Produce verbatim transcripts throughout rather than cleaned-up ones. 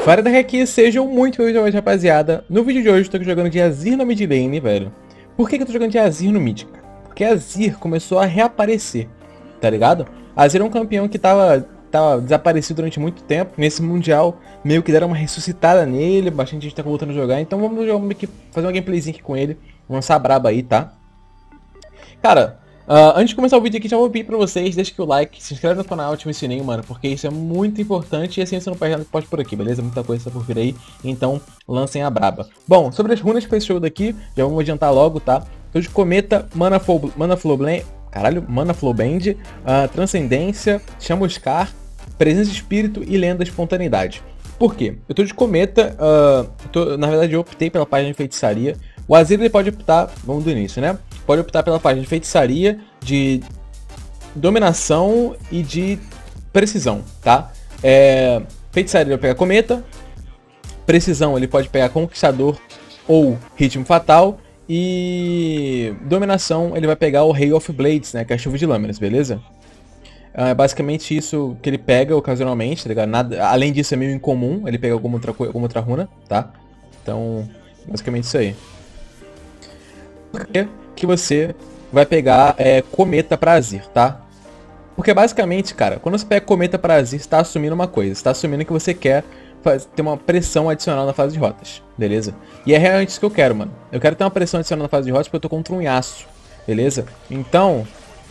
Fora da aqui, sejam muito bem-vindos, rapaziada. No vídeo de hoje eu tô aqui jogando de Azir na mid lane, velho. Por que, que eu tô jogando de Azir no mid, cara? Porque Azir começou a reaparecer, tá ligado? Azir é um campeão que tava, tava desaparecido durante muito tempo. Nesse mundial, meio que deram uma ressuscitada nele, bastante gente tá voltando a jogar. Então vamos jogar aqui, fazer uma gameplayzinha aqui com ele. Vamos lançar braba aí, tá? Cara... Uh, antes de começar o vídeo aqui, já vou pedir pra vocês, deixa aqui o like, se inscreve no canal, ativa o sininho, mano, porque isso é muito importante e assim você não perde nada que pode por aqui, beleza? Muita coisa tá por vir aí, então lancem a braba. Bom, sobre as runas pra esse jogo daqui, já vamos adiantar logo, tá? Tô de Cometa, Mana Flow, Mana Flow Blend, caralho, Mana Flow Band, uh, Transcendência, Chamuscar, Presença de Espírito e Lenda Espontaneidade. Por quê? Eu tô de Cometa, uh, tô, na verdade eu optei pela página de feitiçaria. O Azir ele pode optar, vamos do início, né? Pode optar pela página de feitiçaria, de dominação e de precisão, tá? É, feitiçaria ele vai pegar Cometa, precisão ele pode pegar Conquistador ou Ritmo Fatal, e dominação ele vai pegar o Ray of Blades, né? Que é a chuva de lâminas, beleza? É basicamente isso que ele pega ocasionalmente, tá ligado? Nada, além disso é meio incomum ele pegar alguma outra, alguma outra runa, tá? Então, basicamente isso aí. Por que que você vai pegar é, Cometa pra Azir, tá? Porque basicamente, cara, quando você pega Cometa pra Azir, você tá assumindo uma coisa. Você tá assumindo que você quer faz, ter uma pressão adicional na fase de rotas, beleza? E é realmente isso que eu quero, mano. Eu quero ter uma pressão adicional na fase de rotas porque eu tô contra um Yasuo, beleza? Então,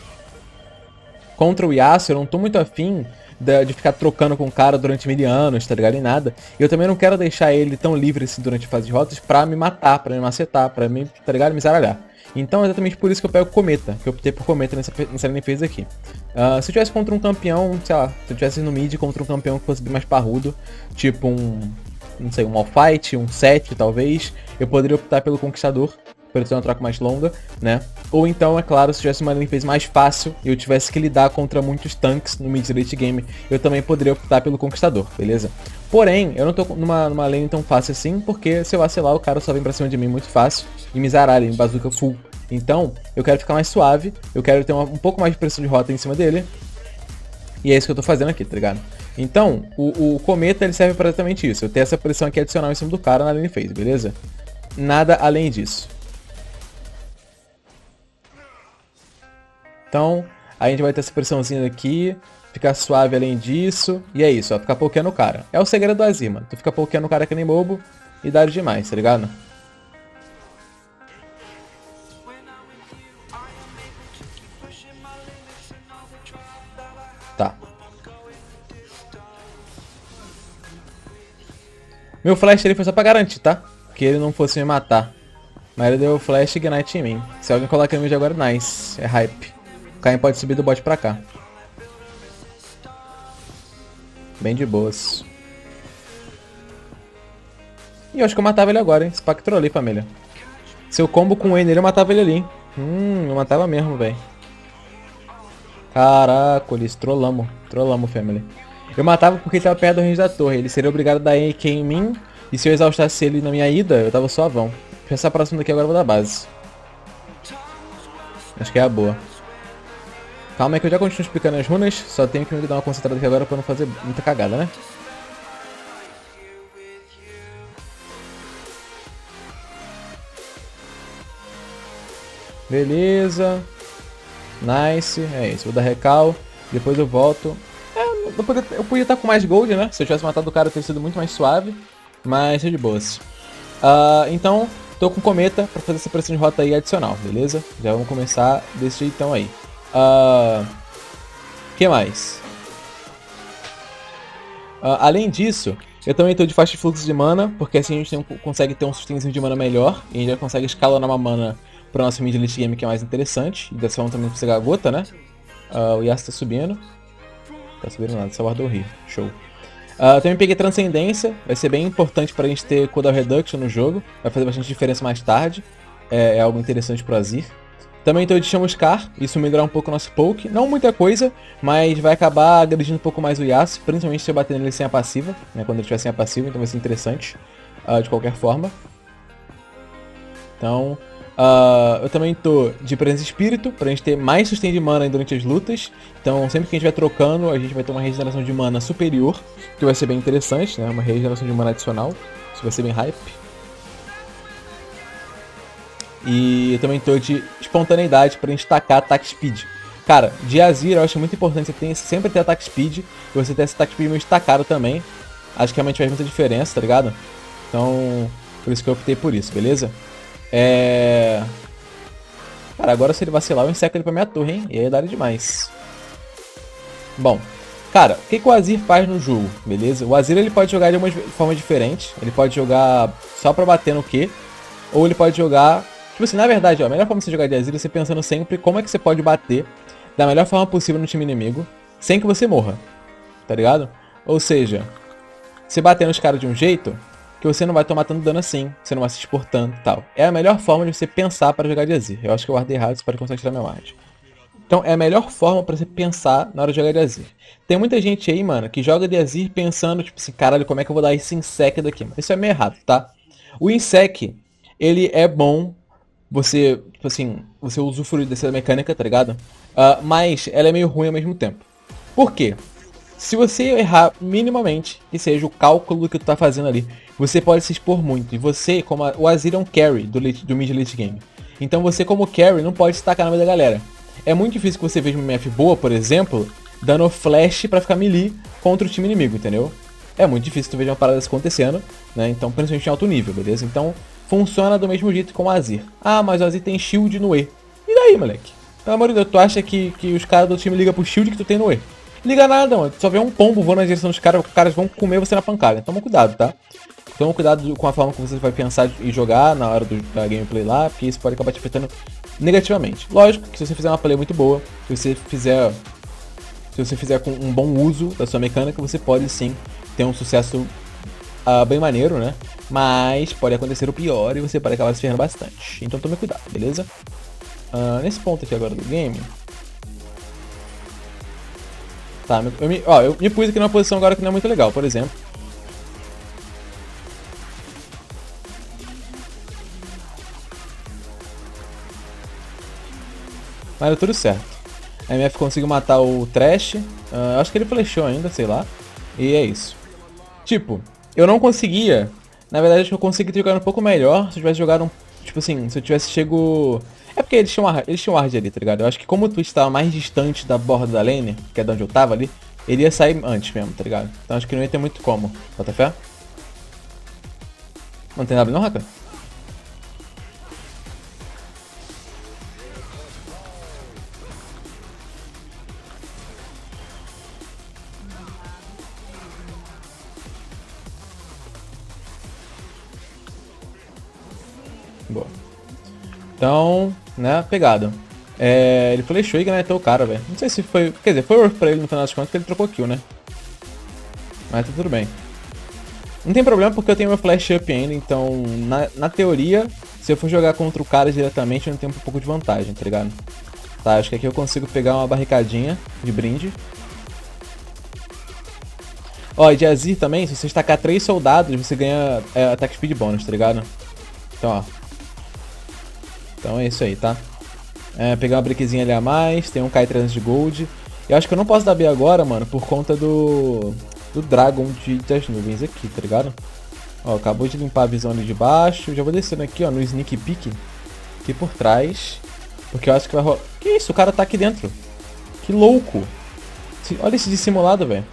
contra o Yasuo eu não tô muito afim de, de ficar trocando com o cara durante mil anos, tá ligado? E nada. E eu também não quero deixar ele tão livre assim durante a fase de rotas pra me matar, pra me macetar, pra me, tá ligado? Me zaralhar. Então é exatamente por isso que eu pego Cometa, que eu optei por Cometa nessa, nessa lane phase aqui. Uh, se eu tivesse contra um campeão, sei lá, se eu tivesse no mid contra um campeão que fosse bem mais parrudo, tipo um, não sei, um Malphite, um Sett talvez, eu poderia optar pelo Conquistador, para ter uma troca mais longa, né? Ou então, é claro, se tivesse uma lane phase mais fácil e eu tivesse que lidar contra muitos tanques no mid late game, eu também poderia optar pelo Conquistador, beleza? Porém, eu não tô numa, numa lane tão fácil assim, porque se eu vacilar, o cara só vem pra cima de mim muito fácil e me zaralha, me bazuca full. Então, eu quero ficar mais suave, eu quero ter uma, um pouco mais de pressão de rota em cima dele, e é isso que eu tô fazendo aqui, tá ligado? Então, o, o Cometa, ele serve pra exatamente isso, eu ter essa pressão aqui adicional em cima do cara na lane phase, beleza? Nada além disso. Então, a gente vai ter essa pressãozinha aqui, ficar suave além disso, e é isso, ó, ficar pokeando o cara. É o segredo do Azir, mano. Tu fica pokeando o cara que nem bobo e dá demais, tá ligado? Tá. Meu flash ele foi só pra garantir, tá? Que ele não fosse me matar. Mas ele deu flash e ignite em mim. Se alguém coloca em mim agora, nice. É hype. O Caim pode subir do bot pra cá. Bem de boas. E eu acho que eu matava ele agora, hein? Spectro ali, família. Se eu combo com ele nele, eu matava ele ali, hein? Hum, eu matava mesmo, velho. Caraca, eles trollamos. Trollamos, family. Eu matava porque ele tava perto do range da torre. Ele seria obrigado a dar A Q em mim. E se eu exaustasse ele na minha ida, eu tava suavão. Essa próxima daqui agora eu vou dar base. Acho que é a boa. Calma aí que eu já continuo explicando as runas. Só tenho que me dar uma concentrada aqui agora pra não fazer muita cagada, né? Beleza. Nice. É isso. Vou dar recal. Depois eu volto. É, eu podia, eu podia estar com mais gold, né? Se eu tivesse matado o cara, teria sido muito mais suave. Mas é de boas. Uh, então... Tô com Cometa pra fazer essa pressão de rota aí adicional, beleza? Já vamos começar desse jeitão aí. Uh, que mais? Uh, além disso, eu também tô de fast fluxo de mana, porque assim a gente tem, consegue ter um sustenzinho de mana melhor. E a gente já consegue escalonar uma mana pro nosso mid late game, que é mais interessante. E dessa forma também precisa a gota, né? Uh, o Yasuo tá subindo. Tá subindo nada, só guardou o Rio. Show. Uh, também peguei Transcendência, vai ser bem importante pra gente ter cooldown reduction no jogo, vai fazer bastante diferença mais tarde, é, é algo interessante pro Azir. Também tô de Chamuscar, isso melhorar um pouco o nosso poke, não muita coisa, mas vai acabar agredindo um pouco mais o Yasuo, principalmente se eu bater nele sem a passiva, né, quando ele tiver sem a passiva, então vai ser interessante, uh, de qualquer forma. Então, uh, eu também tô de presença espírito, pra gente ter mais sustain de mana durante as lutas. Então, sempre que a gente vai trocando, a gente vai ter uma regeneração de mana superior, que vai ser bem interessante, né? Uma regeneração de mana adicional, isso vai ser bem hype. E eu também tô de espontaneidade pra gente tacar ataque speed. Cara, de Azir eu acho muito importante você ter, sempre ter ataque speed, e você ter esse ataque speed meio estacado também. Acho que realmente faz muita diferença, tá ligado? Então, por isso que eu optei por isso, beleza? É... Cara, agora se ele vacilar eu enseco ele pra minha torre, hein? E aí dá demais. Bom, cara, o que, que o Azir faz no jogo, beleza? O Azir ele pode jogar de uma forma diferente. Ele pode jogar só pra bater no Q, ou ele pode jogar... Tipo assim, na verdade, ó, a melhor forma de você jogar de Azir é você pensando sempre como é que você pode bater da melhor forma possível no time inimigo, sem que você morra, tá ligado? Ou seja, você bater nos caras de um jeito que você não vai tomar tanto dano assim, você não vai se expor tanto e tal. É a melhor forma de você pensar para jogar de Azir. Eu acho que eu guardei errado, você pode começar a tirar minha arte. Então é a melhor forma para você pensar na hora de jogar de Azir. Tem muita gente aí, mano, que joga de Azir pensando, tipo assim, caralho, como é que eu vou dar esse insec daqui? Mas isso é meio errado, tá? O insec, ele é bom, você, tipo assim, você usufrui dessa mecânica, tá ligado? Uh, mas ela é meio ruim ao mesmo tempo. Por quê? Se você errar minimamente, que seja o cálculo que tu tá fazendo ali, você pode se expor muito. E você, como a, o Azir é um carry do, late, do mid late game. Então você como carry não pode se tacar na meio da galera. É muito difícil que você veja uma M F boa, por exemplo, dando flash pra ficar melee contra o time inimigo, entendeu? É muito difícil tu ver uma parada acontecendo, né? Então, principalmente em alto nível, beleza? Então, funciona do mesmo jeito com o Azir. Ah, mas o Azir tem shield no E. E daí, moleque? Pelo amor de Deus, tu acha que, que os caras do time ligam pro shield que tu tem no E? Liga nada, mano. Tu só vê um pombo voando na direção dos caras, os caras vão comer você na pancada. Toma cuidado, tá? Toma cuidado com a forma como você vai pensar e jogar na hora do, da gameplay lá, porque isso pode acabar te afetando negativamente. Lógico que se você fizer uma play muito boa, se você fizer, se você fizer com um bom uso da sua mecânica, você pode sim ter um sucesso uh, bem maneiro, né? Mas pode acontecer o pior e você pode acabar se ferrando bastante. Então tome cuidado, beleza? Uh, nesse ponto aqui agora do game... Tá, eu me, ó, eu me pus aqui numa posição agora que não é muito legal, por exemplo. Mas deu tudo certo. A M F conseguiu matar o Thresh. Uh, acho que ele flechou ainda, sei lá. E é isso. Tipo, eu não conseguia... Na verdade, acho que eu consegui ter jogado um pouco melhor se eu tivesse jogado um... Tipo assim, se eu tivesse chego... É porque eles tinham, eles tinham ward ali, tá ligado? Eu acho que como o Twitch estava mais distante da borda da lane, que é de onde eu tava ali, ele ia sair antes mesmo, tá ligado? Então acho que não ia ter muito como. Bota fé? Não tem nada não, Rakan? Boa. Então, né, pegada. É, ele flechou e ganhou o cara, velho. Não sei se foi... Quer dizer, foi worth pra ele no final das contas, porque ele trocou kill, né? Mas tá tudo bem. Não tem problema porque eu tenho meu flash up ainda, então, na, na teoria, se eu for jogar contra o cara diretamente, eu não tenho um pouco de vantagem, tá ligado? Tá, acho que aqui eu consigo pegar uma barricadinha de brinde. Ó, e de Azir também, se você estacar três soldados, você ganha é, ataque speed bônus, tá ligado? Então, ó. Então é isso aí, tá? É, pegar uma briquezinha ali a mais, tem um K trezentos de gold. Eu acho que eu não posso dar B agora, mano, por conta do... Do Dragon de, das nuvens aqui, tá ligado? Ó, acabou de limpar a visão ali de baixo. Já vou descendo aqui, ó, no Sneak Peek. Aqui por trás. Porque eu acho que vai rolar... Que isso? O cara tá aqui dentro. Que louco. Olha esse dissimulado, velho.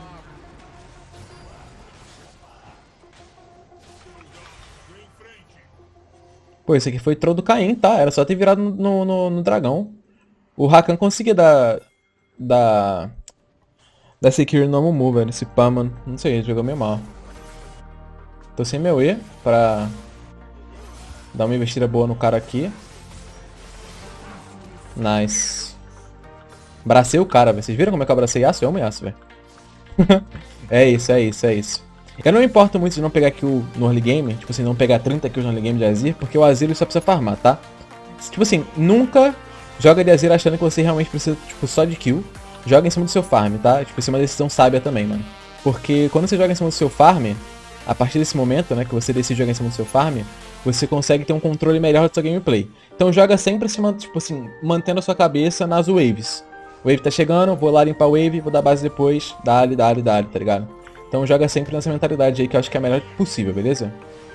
Pô, esse aqui foi troll do Caim, tá? Era só ter virado no, no, no, no dragão. O Rakan conseguia dar... Dar... Dar Sekiro no Mumu, velho. Esse pá, mano. Não sei, ele jogou meio mal. Tô sem meu E pra... Dar uma investida boa no cara aqui. Nice. Abracei o cara, velho. Vocês viram como é que eu abracei Yasuo? Eu amo Yasuo, velho. É isso, é isso, é isso. Eu não me importo muito de não pegar kill no early game. Tipo assim, não pegar trinta kills no early game de Azir. Porque o Azir ele só precisa farmar, tá? Tipo assim, nunca joga de Azir achando que você realmente precisa, tipo, só de kill. Joga em cima do seu farm, tá? Tipo, isso é uma decisão sábia também, mano. Porque quando você joga em cima do seu farm, a partir desse momento, né, que você decide jogar em cima do seu farm, você consegue ter um controle melhor do seu gameplay. Então joga sempre assim, tipo assim, mantendo a sua cabeça nas waves. O wave tá chegando, vou lá limpar a wave, vou dar base depois, dá-lhe, dá-lhe, dá-lhe, tá ligado? Então joga sempre nessa mentalidade aí que eu acho que é a melhor possível, beleza?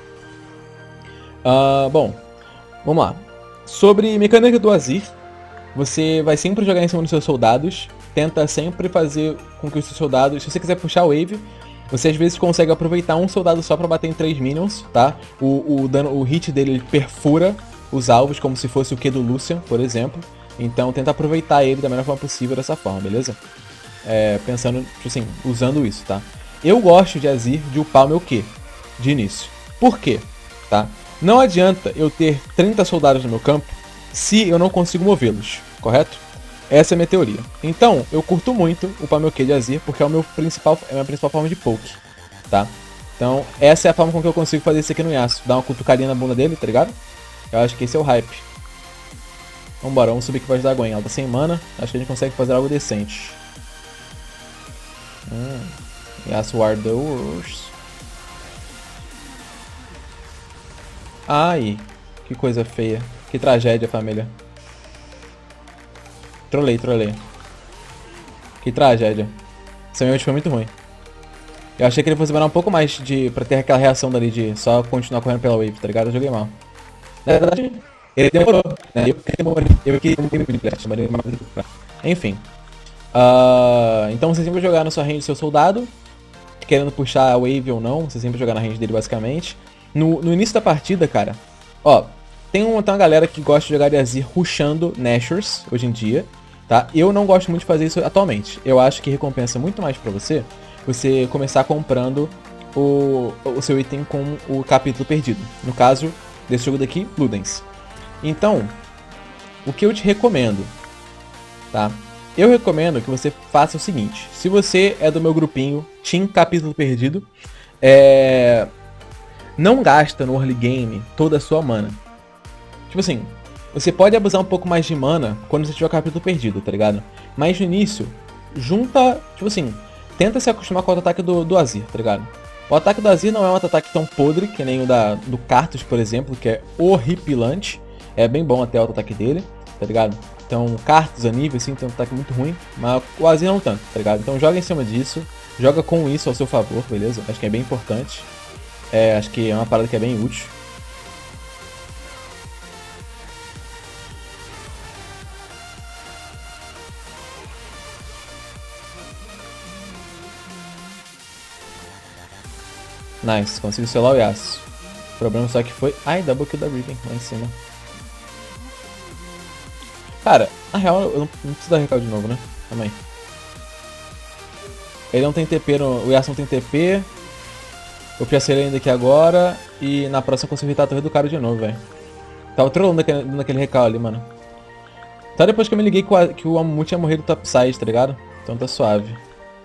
Uh, bom, vamos lá. Sobre mecânica do Azir, você vai sempre jogar em cima dos seus soldados, tenta sempre fazer com que os seus soldados, se você quiser puxar a wave, você às vezes consegue aproveitar um soldado só pra bater em três minions, tá? O, o, dano, o hit dele ele perfura os alvos, como se fosse o Q do Lucian, por exemplo. Então tenta aproveitar ele da melhor forma possível dessa forma, beleza? É, pensando, tipo assim, usando isso, tá? Eu gosto de Azir de upar o meu Q, de início. Por quê? Tá? Não adianta eu ter trinta soldados no meu campo se eu não consigo movê-los, correto? Essa é a minha teoria. Então, eu curto muito upar meu Q de Azir, porque é, o meu principal, é a minha principal forma de poke, tá? Então, essa é a forma com que eu consigo fazer isso aqui no Yasuo. Dar uma cutucadinha na bunda dele, tá ligado? Eu acho que esse é o hype. Vambora, vamos subir aqui pra ajudar a Gwen. Ela tá sem mana, acho que a gente consegue fazer algo decente. Hum, Yasuo Ardours. Ai, que coisa feia. Que tragédia, família. Trolei, trolei. Que tragédia. Esse meu foi muito ruim. Eu achei que ele fosse demorar um pouco mais de, pra ter aquela reação dali de só continuar correndo pela wave, tá ligado? Eu joguei mal. Na verdade, ele demorou, né? Eu que demorei. Eu que demorei. Enfim. Uh, então você sempre vai jogar na sua range do seu soldado, querendo puxar a wave ou não, você sempre vai jogar na range dele basicamente. No, no início da partida, cara, ó, tem uma, tem uma galera que gosta de jogar de Azir rushando Nashors hoje em dia, tá? Eu não gosto muito de fazer isso atualmente. Eu acho que recompensa muito mais pra você você começar comprando o, o seu item com o capítulo perdido. No caso desse jogo daqui, Ludens. Então, o que eu te recomendo, tá? Eu recomendo que você faça o seguinte. Se você é do meu grupinho Team Capítulo Perdido, é... não gasta no early game toda a sua mana. Tipo assim, você pode abusar um pouco mais de mana quando você tiver o capítulo perdido, tá ligado? Mas no início, junta, tipo assim, tenta se acostumar com o auto-ataque do, do Azir, tá ligado? O ataque do Azir não é um auto-ataque tão podre que nem o da, do Karthus, por exemplo, que é horripilante. É bem bom até o auto-ataque dele, tá ligado? Então, o Karthus a nível, assim, tem um ataque muito ruim, mas o Azir não tanto, tá ligado? Então joga em cima disso, joga com isso ao seu favor, beleza? Acho que é bem importante. É, acho que é uma parada que é bem útil. Nice, consigo selar o Yasuo. O problema só que foi... Ai, double kill da Riven lá em cima. Cara, na real, eu não, não preciso dar recalque de novo, né? Calma aí. Ele não tem T P, no... o Yasuo não tem T P. Eu piacei ele ainda aqui agora. E na próxima eu consigo irritar a torre do cara de novo, velho. Tava trollando naquele, naquele recal ali, mano. Só depois que eu me liguei que o, que o Amumu tinha morrido do topside, tá ligado? Então tá suave.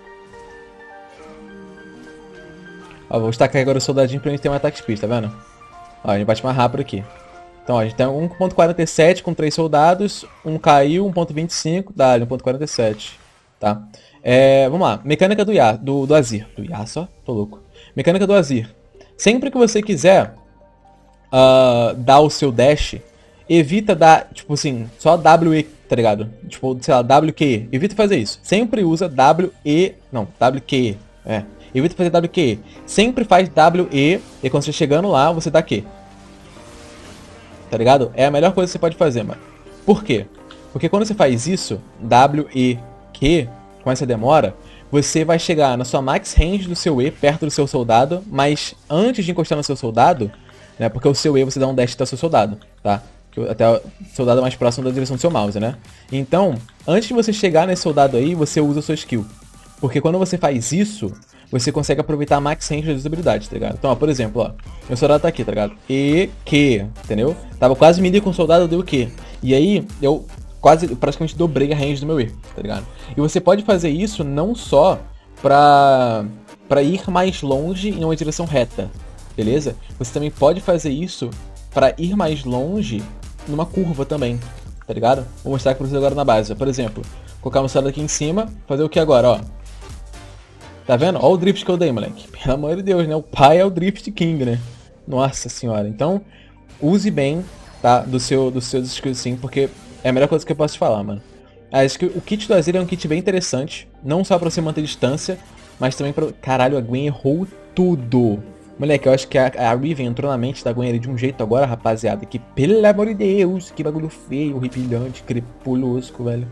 Ó, vou destacar agora o soldadinho pra gente ter um ataque speed, tá vendo? Ó, a gente bate mais rápido aqui. Então, ó, a gente tem um ponto quarenta e sete com três soldados, um caiu, um ponto vinte e cinco, dá um ponto quarenta e sete, tá? É, vamos lá, mecânica do, Ya, do, do Azir. Do Yasuo, tô louco. Mecânica do Azir. Sempre que você quiser uh, dar o seu dash, evita dar, tipo assim, só W E, tá ligado? Tipo, sei lá, W Q E. Evita fazer isso. Sempre usa W E, não, W Q E, é. Evita fazer W Q E. Sempre faz W E e quando você chegando lá, você dá Q. Tá ligado? É a melhor coisa que você pode fazer, mano. Por quê? Porque quando você faz isso, W E Q, com essa demora, você vai chegar na sua max range do seu E, perto do seu soldado, mas antes de encostar no seu soldado, né, porque o seu E você dá um dash até o seu soldado, tá? Até o soldado mais próximo da direção do seu mouse, né? Então, antes de você chegar nesse soldado aí, você usa a sua skill. Porque quando você faz isso, você consegue aproveitar a max range das habilidades, tá ligado? Então, ó, por exemplo, ó, meu soldado tá aqui, tá ligado? E, Q, entendeu? Tava quase me com o soldado, deu Q. E aí, eu quase, praticamente dobrei a range do meu E, tá ligado? E você pode fazer isso não só pra, pra ir mais longe em uma direção reta, beleza? Você também pode fazer isso pra ir mais longe numa curva também, tá ligado? Vou mostrar pra vocês agora na base. Por exemplo, colocar meu soldado aqui em cima, fazer o que agora, ó? Tá vendo? Olha o drift que eu dei, moleque. Pelo amor de Deus, né? O pai é o Drift King, né? Nossa senhora. Então, use bem, tá? Do seu, dos seus skills sim, porque é a melhor coisa que eu posso te falar, mano. Acho que o kit do Azir é um kit bem interessante, não só pra você manter distância, mas também pra... Caralho, a Gwen errou tudo. Moleque, eu acho que a, a Riven entrou na mente da Gwen ali de um jeito agora, rapaziada, que pelo amor de Deus, que bagulho feio, horripilante, crepulosco, velho.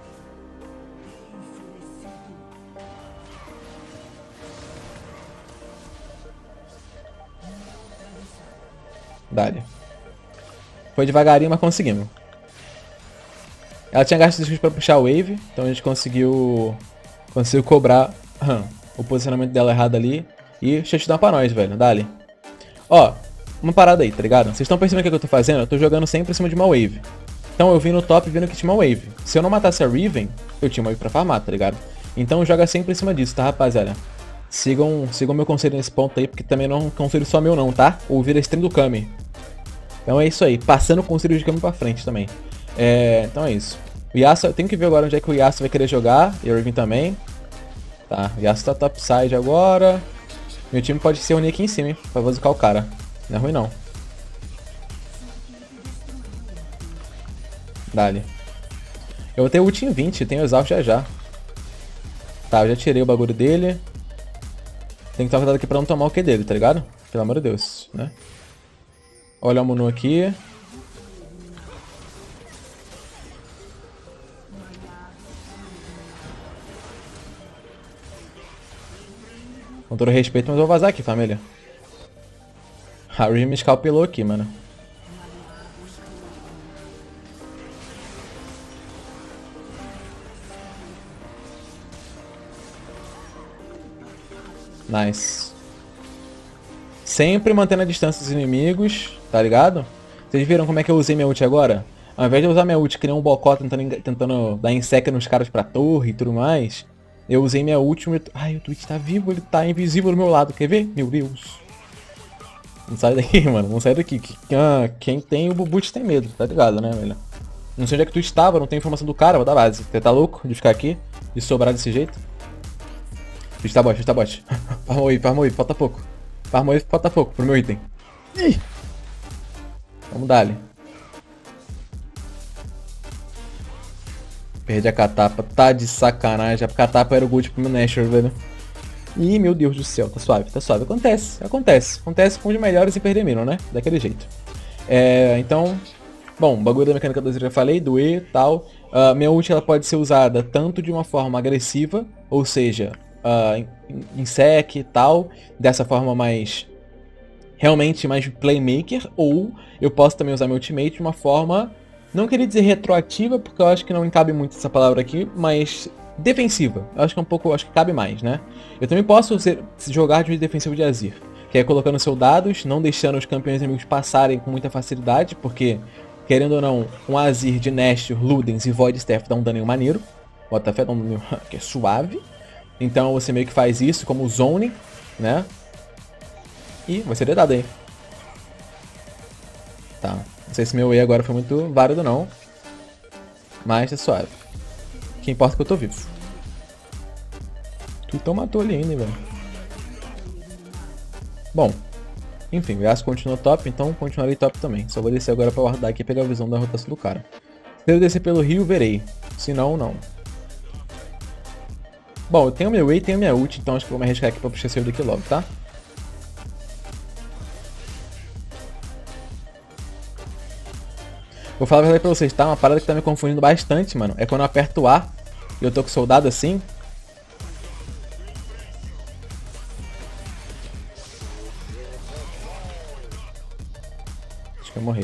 Dale. Foi devagarinho, mas conseguimos. Ela tinha gasto de pra puxar a wave, então a gente conseguiu conseguiu cobrar hum, o posicionamento dela errado ali. E shutdown pra nós, velho. Dale. Ó, uma parada aí, tá ligado? Vocês estão percebendo o que eu tô fazendo? Eu tô jogando sempre em cima de uma wave. Então eu vim no top vendo que tinha uma wave. Se eu não matasse a Riven, eu tinha uma wave pra farmar, tá ligado? Então joga sempre em cima disso, tá, rapaziada? Sigam, sigam meu conselho nesse ponto aí, porque também não é um conselho só meu não, tá? Ouvir a stream do Kami. Então é isso aí, passando o conselho de Kami pra frente também. É, então é isso. O Yasuo, eu tenho que ver agora onde é que o Yasuo vai querer jogar, e a Riven também. Tá, o Yasuo tá topside agora. Meu time pode se reunir aqui em cima, hein, pra vozicar o cara. Não é ruim não. Dale. Eu vou ter ult em vinte, tenho exausto já já. Tá, eu já tirei o bagulho dele. Tem que tomar cuidado aqui pra não tomar o Q dele, tá ligado? Pelo amor de Deus, né? Olha o Munu aqui. Com todo respeito, mas eu vou vazar aqui, família. A Riven me escalpelou aqui, mano. Nice. Sempre mantendo a distância dos inimigos, tá ligado? Vocês viram como é que eu usei minha ult agora? Ao invés de eu usar minha ult, que nem um bocó tentando, tentando dar insec nos caras pra torre e tudo mais, eu usei minha ult. Meu... Ai, o Twitch tá vivo, ele tá invisível do meu lado, quer ver? Meu Deus. Não sai daqui, mano, não sai daqui. Quem tem o Bubut tem medo, tá ligado, né, velho? Não sei onde é que tu estava, não tem informação do cara, vou dar base. Você tá louco de ficar aqui? De sobrar desse jeito? Está bot, está bot. Farmou aí, farmou aí, falta pouco. Farmou aí, falta pouco pro meu item. Ih. Vamos dar ali. Perdi a catapa, tá de sacanagem. A catapa era o gold pro meu Nashor, velho. Ih, meu Deus do céu, tá suave, tá suave. Acontece, acontece. Acontece com os melhores e perder Minion, né? Daquele jeito. É, então... Bom, o bagulho da mecânica do Azir eu já falei, do E e tal. Uh, minha ult ela pode ser usada tanto de uma forma agressiva, ou seja... Uh, em, em sec e tal, dessa forma mais realmente mais playmaker, ou eu posso também usar meu ultimate de uma forma, não queria dizer retroativa, porque eu acho que não cabe muito essa palavra aqui, mas defensiva, eu acho que é um pouco, acho que cabe mais, né? Eu também posso ser, jogar de defensivo de Azir, que é colocando soldados, não deixando os campeões inimigos passarem com muita facilidade, porque, querendo ou não, um Azir de Nashor, Ludens e Void Staff dá um dano maneiro, bota fé, dá um dano que é suave. Então você meio que faz isso como zone, né? E vai ser dedado aí. Tá. Não sei se meu E agora foi muito válido não. Mas é suave. O que importa é que eu tô vivo. Tu então matou ali ainda, velho. Bom. Enfim, o Yasuo continua top, então continuarei top também. Só vou descer agora pra guardar aqui e pegar a visão da rotação do cara. Se eu descer pelo rio, verei. Se não, não. Bom, eu tenho meu E e tenho minha ult, então acho que vou me arriscar aqui pra puxar esse daqui logo, tá? Vou falar a verdade pra vocês, tá? Uma parada que tá me confundindo bastante, mano. É quando eu aperto o A e eu tô com o soldado assim. Acho que eu morri.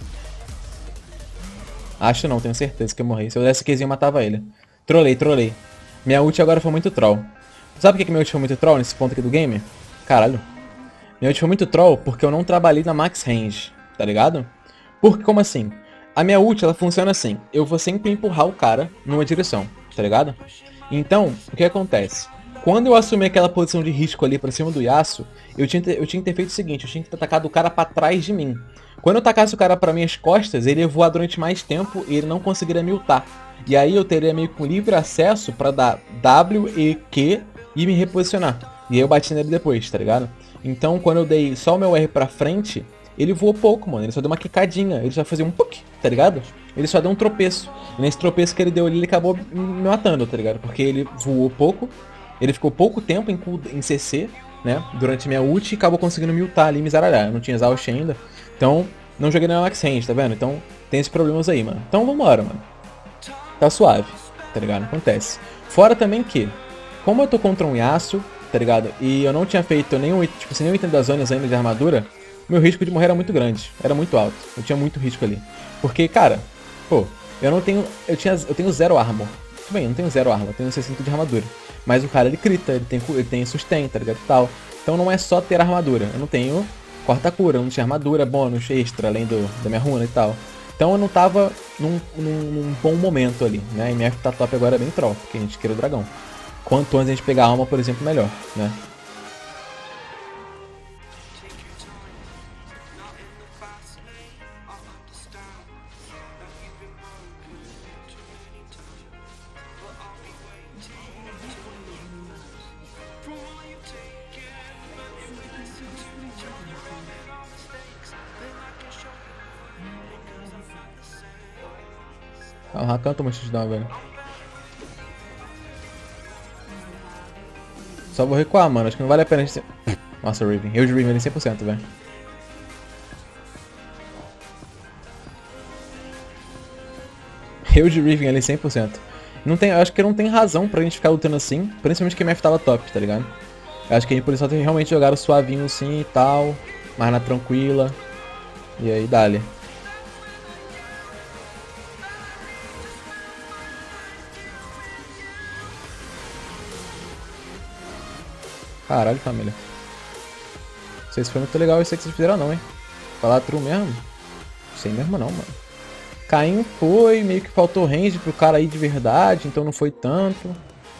Acho não, tenho certeza que eu morri. Se eu desse Qzinho eu matava ele. Trolei, trolei. Minha ult agora foi muito troll. Sabe por que, que minha ult foi muito troll nesse ponto aqui do game? Caralho. Minha ult foi muito troll porque eu não trabalhei na max range, tá ligado? Porque, como assim? A minha ult, ela funciona assim. Eu vou sempre empurrar o cara numa direção, tá ligado? Então, o que acontece? Quando eu assumi aquela posição de risco ali pra cima do Yasuo, eu tinha, eu tinha que ter feito o seguinte, eu tinha que ter atacado o cara pra trás de mim. Quando eu tacasse o cara pra minhas costas, ele ia voar durante mais tempo e ele não conseguiria me ultar. E aí eu teria meio com livre acesso pra dar W e Q e me reposicionar. E aí eu bati nele depois, tá ligado? Então quando eu dei só o meu R pra frente, ele voou pouco, mano. Ele só deu uma quicadinha. Ele só fazia um puk, tá ligado? Ele só deu um tropeço. E nesse tropeço que ele deu ali, ele acabou me matando, tá ligado? Porque ele voou pouco. Ele ficou pouco tempo em, em C C, né? Durante minha ult e acabou conseguindo me ultar ali e me zaralhar. Eu não tinha exaust ainda. Então, não joguei na max range, tá vendo? Então, tem esses problemas aí, mano. Então, vambora, mano. Tá suave, tá ligado? Acontece. Fora também que, como eu tô contra um Yasuo, tá ligado? E eu não tinha feito nenhum, tipo assim, nenhum item das zonas ainda de armadura, meu risco de morrer era muito grande. Era muito alto. Eu tinha muito risco ali. Porque, cara, pô, eu não tenho. Eu, tinha, eu tenho zero armor. Tudo bem, eu não tenho zero armor, eu tenho sessenta de armadura. Mas o cara, ele crita, ele tem, ele tem sustain, tá ligado? Tal. Então não é só ter armadura. Eu não tenho corta-cura, eu não tinha armadura, bônus extra, além do, da minha runa e tal. Então eu não tava num, num, num bom momento ali, né? E minha F tá top agora é bem troll, porque a gente queira o dragão. Quanto antes a gente pegar a alma, por exemplo, melhor, né? Ah, o Rakan toma touchdown, velho. Só vou recuar, mano. Acho que não vale a pena a gente... Nossa, o Riven. Eu de Riven ali cem por cento, velho. Eu de Riven ali cem por cento. Não tem, acho que não tem razão pra gente ficar lutando assim. Principalmente que a M F tava top, tá ligado? Eu acho que a gente por isso realmente jogaram suavinho assim e tal. Mais na tranquila. E aí, dale. Caralho, família. Não sei se foi muito legal isso aí que vocês fizeram não, hein. Falar true mesmo? Sei mesmo não, mano. Caim foi, meio que faltou range pro cara aí de verdade, então não foi tanto.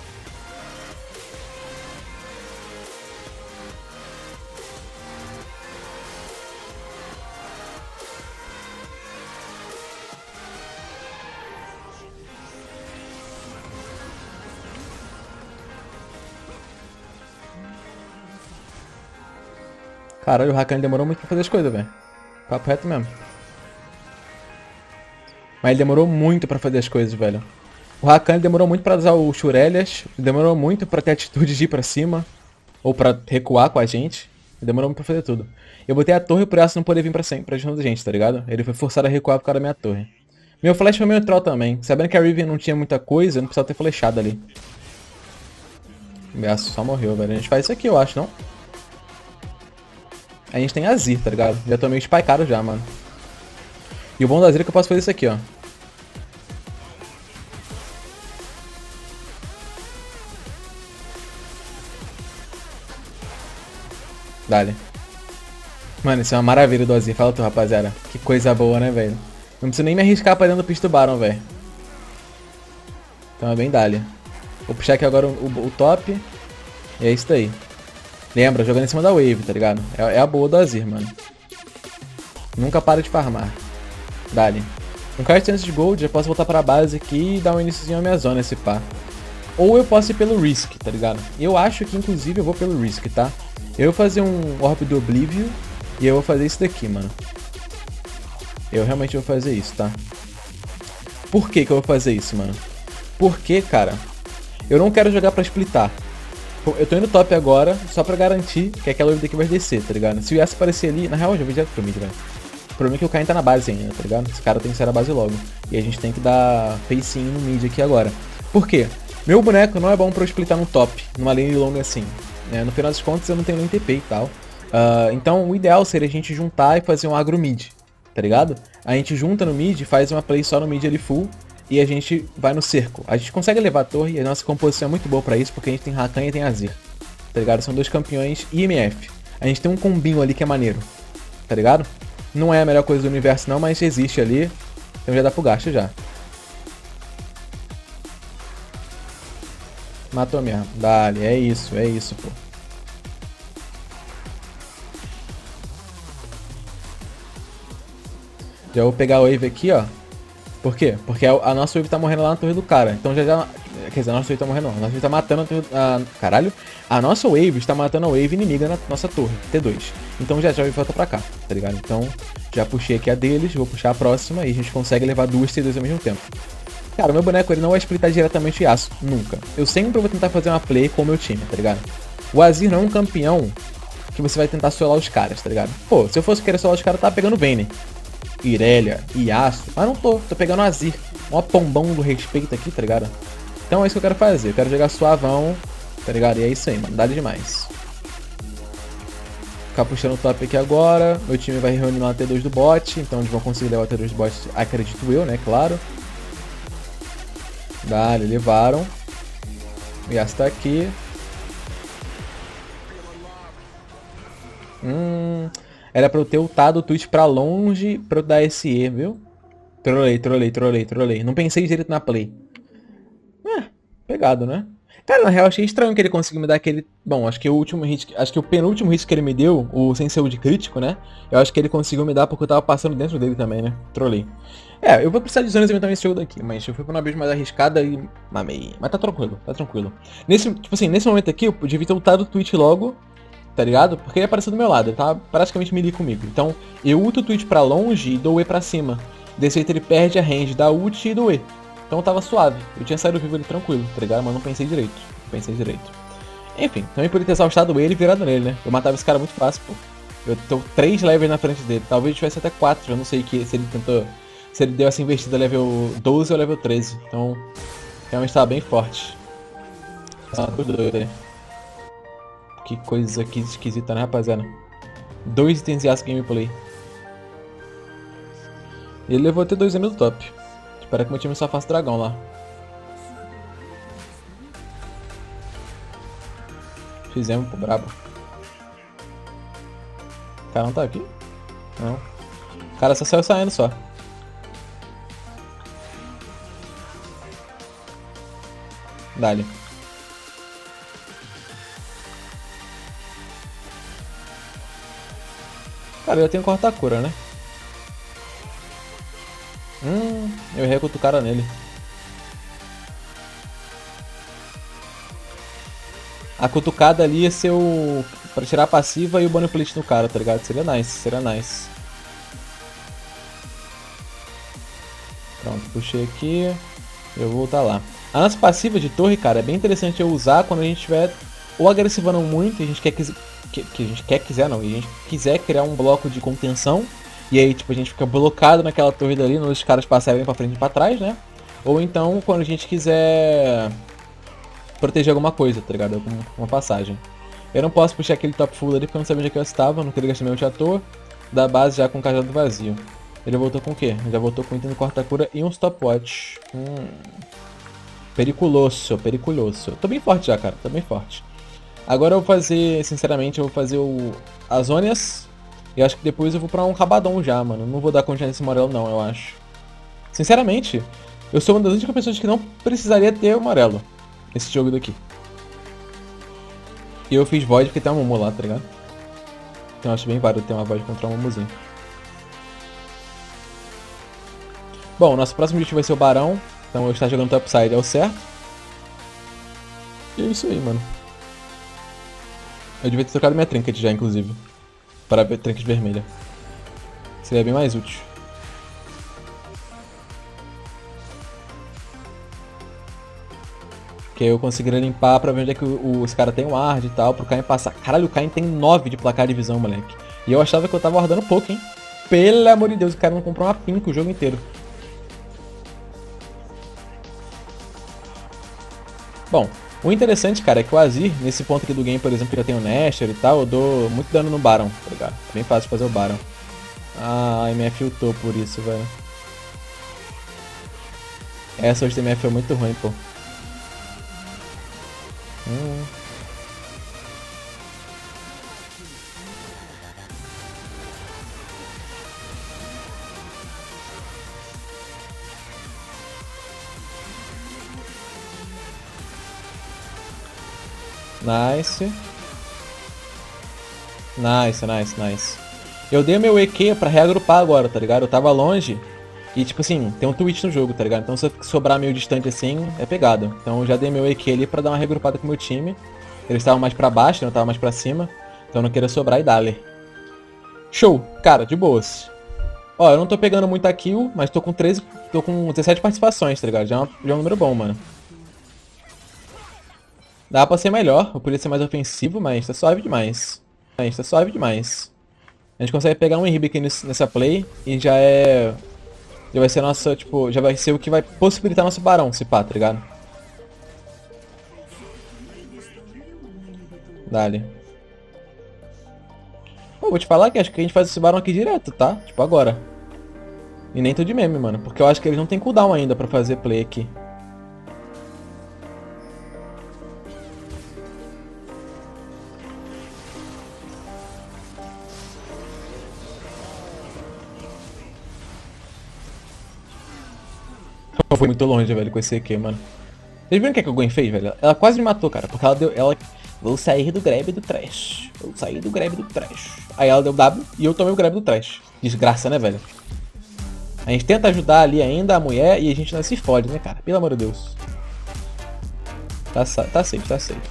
Caralho, o Rakan demorou muito pra fazer as coisas, velho. Papo reto mesmo. Mas ele demorou muito pra fazer as coisas, velho. O Rakan demorou muito pra usar o Shurelhas. Demorou muito pra ter atitude de ir pra cima. Ou pra recuar com a gente. Demorou muito pra fazer tudo. Eu botei a torre por essa não poder vir pra sempre, pra junto da gente, tá ligado? Ele foi forçado a recuar por causa da minha torre. Meu flash foi meio troll também. Sabendo que a Riven não tinha muita coisa, eu não precisava ter flechado ali. O Yasuo só morreu, velho. A gente faz isso aqui, eu acho, não? A gente tem Azir, tá ligado? Já tô meio spikeado já, mano. E o bom da Azir é que eu posso fazer isso aqui, ó. Dale. Mano, isso é uma maravilha do Azir. Fala tu, rapaziada. Que coisa boa, né, velho? Não preciso nem me arriscar pra dentro do Pisto Baron, velho. Então é bem dale. Vou puxar aqui agora o, o, o top. E é isso daí. Lembra, jogando em cima da wave, tá ligado? É, é a boa do Azir, mano. Nunca para de farmar. Dale. Com quatrocentos de gold, já posso voltar pra base aqui e dar um iniciozinho à minha zona, esse pá. Ou eu posso ir pelo Risk, tá ligado? Eu acho que, inclusive, eu vou pelo Risk, tá? Eu vou fazer um Orb do Oblivion e eu vou fazer isso daqui, mano. Eu realmente vou fazer isso, tá? Por que que eu vou fazer isso, mano? Porque, cara, eu não quero jogar pra splitar. Eu tô indo top agora, só pra garantir que aquela wave daqui vai descer, tá ligado? Se o Yasuo aparecer ali, na real eu já vi direto pro mid, velho. O problema é que o Caim tá na base ainda, tá ligado? Esse cara tem que sair da base logo. E a gente tem que dar face in no mid aqui agora. Por quê? Meu boneco não é bom pra eu splitar no top, numa lane longa assim. Né? No final das contas eu não tenho nem T P e tal. Uh, então o ideal seria a gente juntar e fazer um agro mid, tá ligado? A gente junta no mid, faz uma play só no mid ali full. E a gente vai no cerco. A gente consegue levar a torre e a nossa composição é muito boa pra isso, porque a gente tem Rakan e tem Azir. Tá ligado? São dois campeões I M F. A gente tem um combinho ali que é maneiro. Tá ligado? Não é a melhor coisa do universo não, mas existe ali. Então já dá pro gasto já. Matou mesmo. Dale, é isso, é isso, pô. Já vou pegar a wave aqui, ó. Por quê? Porque a nossa wave tá morrendo lá na torre do cara. Então já já Quer dizer, a nossa wave tá morrendo não. A nossa wave tá matando a... a caralho. A nossa wave está matando a wave inimiga na nossa torre, T dois. Então já já volta pra cá, tá ligado? Então já puxei aqui a deles, vou puxar a próxima e a gente consegue levar duas T dois ao mesmo tempo. Cara, o meu boneco ele não vai splitar diretamente Yasuo, nunca. Eu sempre vou tentar fazer uma play com o meu time, tá ligado? O Azir não é um campeão que você vai tentar solar os caras, tá ligado? Pô, se eu fosse querer solar os caras, eu tava pegando Vayne, Irelia, Yasuo, mas não tô, tô pegando o Azir. Mó pombão do respeito aqui, tá ligado? Então é isso que eu quero fazer, eu quero jogar suavão, tá ligado? E é isso aí, mano, dá demais. Ficar puxando o top aqui agora, meu time vai reunir no A T dois do bot, então eles vão conseguir levar o A T dois do bot, acredito eu, né, claro. Dale, levaram. O Yasuo tá aqui. Hum, era pra eu ter ultado o Twitch pra longe pra eu dar S E, viu? Trolei, trolei, trolei, trolei. Não pensei direito na play. É, pegado, né? Cara, na real, achei estranho que ele conseguiu me dar aquele... Bom, acho que o último hit... Acho que o penúltimo hit que ele me deu, o sem ser o de crítico, né? Eu acho que ele conseguiu me dar porque eu tava passando dentro dele também, né? Trolei. É, eu vou precisar de zonas eventualmente nesse jogo daqui, mas eu fui pra uma vez mais arriscada e mamei. Mas tá tranquilo, tá tranquilo. Nesse, tipo assim, nesse momento aqui, eu devia ter ultado o Twitch logo, tá ligado? Porque ele apareceu do meu lado, ele tava praticamente melee comigo. Então, eu ulto o Twitch pra longe e dou o E pra cima. Desse jeito ele perde a range da ult e do E. Então eu tava suave. Eu tinha saído vivo ali tranquilo, tá ligado? Mas não pensei direito. Não pensei direito. Enfim, também poderia ter exaustado ele e virado nele, né? Eu matava esse cara muito fácil, pô. Eu tô três levels na frente dele. Talvez tivesse até quatro. Eu não sei que, se ele tentou... Se ele deu essa investida level doze ou level treze. Então, realmente tava bem forte. Ah, tudo doido aí. Que coisa aqui esquisita, né, rapaziada? Dois itens de aço gameplay. Ele levou até dois anos do top. Espero que meu time só faça dragão lá. Fizemos, pô, brabo. O cara não tá aqui? Não. O cara só saiu saindo só. Dale. Cara, eu tenho corta-cura, né? Hum, eu errei com o cara nele. A cutucada ali ia ser o... pra tirar a passiva e o banner plate no cara, tá ligado? Seria nice, seria nice. Pronto, puxei aqui. Eu vou voltar lá. A nossa passiva de torre, cara, é bem interessante eu usar quando a gente estiver ou agressivando muito e a gente quer que, que, que a gente quer quiser não, e a gente quiser criar um bloco de contenção. E aí, tipo, a gente fica blocado naquela torre dali, nos caras passarem pra frente e pra trás, né? Ou então, quando a gente quiser proteger alguma coisa, tá ligado? Alguma uma passagem. Eu não posso puxar aquele top full ali porque eu não sabia onde é que eu estava, não queria gastar meu ult à toa. Da base já com o cajado vazio. Ele voltou com o quê? Já voltou com um item de corta-cura e um stopwatch. Hum. Periculoso, periculoso. Tô bem forte já, cara, tô bem forte. Agora eu vou fazer, sinceramente, eu vou fazer o... as Zônias. E acho que depois eu vou pra um Rabadon já, mano. Não vou dar continuidade nesse amarelo não, eu acho. Sinceramente, eu sou uma das únicas pessoas que não precisaria ter o amarelo nesse jogo daqui. E eu fiz Void porque tem uma Momo lá, tá ligado? Então eu acho bem válido ter uma Void contra um Momozinho. Bom, nosso próximo objetivo vai ser o Barão. Então eu estar jogando topside é o certo. E é isso aí, mano. Eu devia ter trocado minha trinket já, inclusive. Para a trinket vermelha. Seria bem mais útil. Que aí eu conseguiria limpar pra ver onde é que os caras tem um ward e tal, pro Kayn passar. Caralho, o Kayn tem nove de placar de visão, moleque. E eu achava que eu tava guardando pouco, hein. Pelo amor de Deus, o cara não comprou uma pink o jogo inteiro. Bom, o interessante, cara, é que o Azir, nesse ponto aqui do game, por exemplo, que eu tenho o Nashor e tal, eu dou muito dano no Baron, tá ligado? É bem fácil de fazer o Baron. Ah, a M F ultou por isso, velho. Essa hoje da M F foi muito ruim, pô. Hum. Nice. Nice, nice, nice. Eu dei meu E Q pra reagrupar agora, tá ligado? Eu tava longe. E tipo assim, tem um Twitch no jogo, tá ligado? Então se eu sobrar meio distante assim, é pegada. Então eu já dei meu E Q ali pra dar uma regrupada com o meu time. Eles estavam mais pra baixo, eu tava mais pra cima. Então eu não queria sobrar e dali. Show! Cara, de boas. Ó, eu não tô pegando muita kill, mas tô com treze. Tô com dezessete participações, tá ligado? Já é, uma, já é um número bom, mano. Dá pra ser melhor, eu podia ser mais ofensivo, mas tá suave demais. Mas tá suave demais. A gente consegue pegar um inhib aqui nessa play e já é... Já vai ser nossa, tipo, já vai ser o que vai possibilitar nosso barão, se pá, tá ligado? Dale. Pô, vou te falar que acho que a gente faz esse barão aqui direto, tá? Tipo, agora. E nem tô de meme, mano, porque eu acho que eles não tem cooldown ainda pra fazer play aqui. Eu fui muito longe, velho, com esse aqui, mano. Vocês viram o que, é que a Gwen fez, velho? Ela quase me matou, cara, porque ela deu... Ela... Vou sair do grab do trash. Vou sair do grab do trash. Aí ela deu W e eu tomei o grab do trash. Desgraça, né, velho? A gente tenta ajudar ali ainda a mulher e a gente não se fode, né, cara? Pelo amor de Deus. Tá, tá safe, tá safe.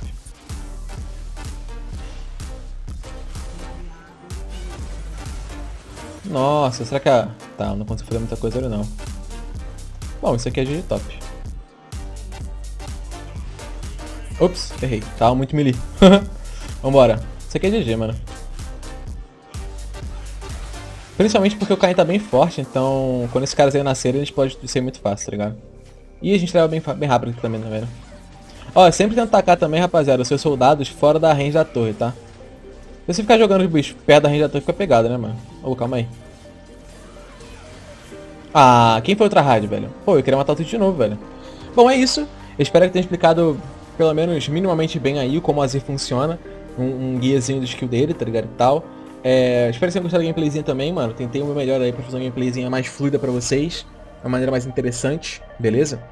Nossa, será que a... Tá, não consigo fazer muita coisa ali, não. Bom, isso aqui é G G top. Ops, errei. Tava muito melee. Vambora. Isso aqui é G G, mano. Principalmente porque o Caim tá bem forte, então quando esses caras aí nascerem, a gente pode ser muito fácil, tá ligado? E a gente leva bem, bem rápido aqui também, né, velho? Ó, sempre tenta atacar também, rapaziada, os seus soldados fora da range da torre, tá? Se você ficar jogando os bichos perto da range da torre, fica pegado, né, mano? Ô, calma aí. Ah, quem foi o tryhard, velho? Pô, eu queria matar o Twitch de novo, velho. Bom, é isso. Eu espero que tenha explicado, pelo menos minimamente bem aí, como a Z funciona. Um, um guiazinho do skill dele, tá ligado? E tal. É, espero que vocês tenham gostado da gameplayzinha também, mano. Tentei o meu melhor aí pra fazer uma gameplayzinha mais fluida pra vocês. Uma maneira mais interessante, beleza?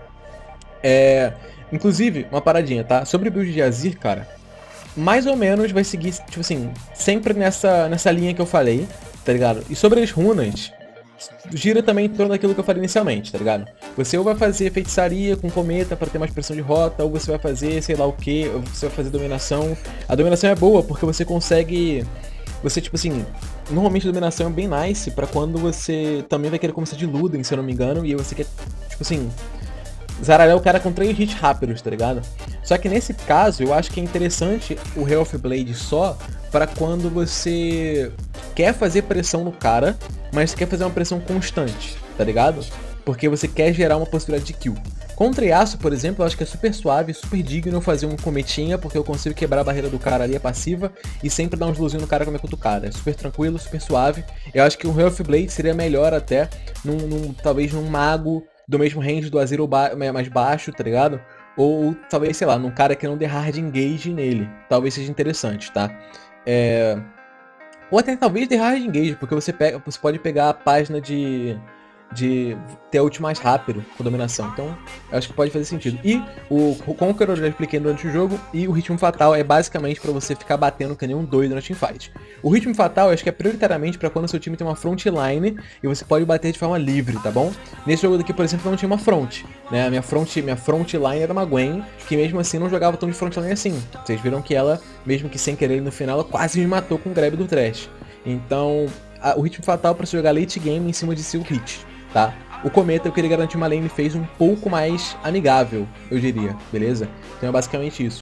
É... Inclusive, uma paradinha, tá? Sobre o build de Azir, cara, mais ou menos vai seguir, tipo assim, sempre nessa, nessa linha que eu falei, tá ligado? E sobre as runas, gira também em torno daquilo que eu falei inicialmente, tá ligado? Você ou vai fazer feitiçaria com cometa para ter mais pressão de rota, ou você vai fazer sei lá o que, ou você vai fazer dominação. A dominação é boa porque você consegue... Você, tipo assim, normalmente a dominação é bem nice pra quando você também vai querer começar de Luden, se eu não me engano, e aí você quer, tipo assim, zaralhar o cara com três hits rápidos, tá ligado? Só que nesse caso, eu acho que é interessante o Health Blade só pra quando você quer fazer pressão no cara, mas quer fazer uma pressão constante, tá ligado? Porque você quer gerar uma possibilidade de kill. Contra Yasuo, por exemplo, eu acho que é super suave, super digno fazer um cometinha, porque eu consigo quebrar a barreira do cara ali, a passiva, e sempre dar uns luzinhos no cara como é cutucada. É super tranquilo, super suave. Eu acho que um Health Blade seria melhor até, num, num, talvez num mago do mesmo range do Azir ou ba mais baixo, tá ligado? Ou talvez, sei lá, num cara que não dê hard engage nele. Talvez seja interessante, tá? É... Ou até talvez dê hard engage, porque você, pega, você pode pegar a página de... de ter ult mais rápido com dominação, então eu acho que pode fazer sentido. E o Conqueror eu já expliquei durante o jogo, e o ritmo fatal é basicamente pra você ficar batendo que nem um doido na teamfight. O ritmo fatal eu acho que é prioritariamente pra quando o seu time tem uma frontline e você pode bater de forma livre, tá bom? Nesse jogo daqui, por exemplo, não tinha uma front, né? A minha front, minha frontline era uma Gwen, que mesmo assim não jogava tão de frontline assim. Vocês viram que ela, mesmo que sem querer no final, ela quase me matou com o grab do trash. Então, a, o ritmo fatal pra você jogar late game em cima de seu hit. Tá? O Cometa eu queria garantir uma lane phase um pouco mais amigável, eu diria, beleza? Então é basicamente isso.